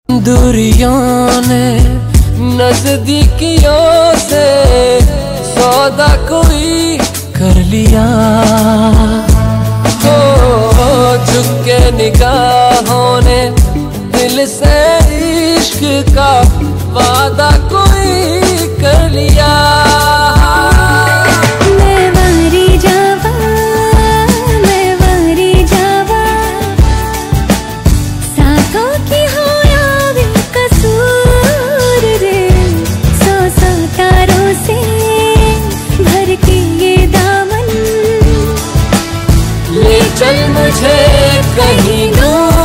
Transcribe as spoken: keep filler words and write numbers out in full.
दूरियों ने नजदीकियों से सौदा कोई कर लिया हो, झुके निगाहों ने दिल से इश्क का वादा कोई कर लिया। चल मुझे कहीं दूर